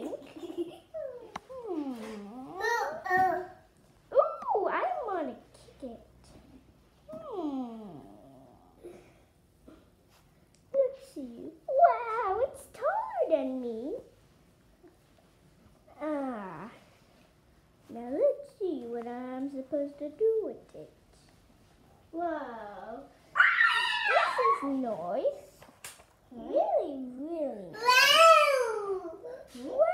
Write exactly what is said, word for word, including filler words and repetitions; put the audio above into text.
think. Hmm. Ooh, I want to kick it. Hmm. Let's see. Wow, it's taller than me. Ah. Now let's see what I'm supposed to do with it. Whoa. This is nice. Really, really nice. Wow.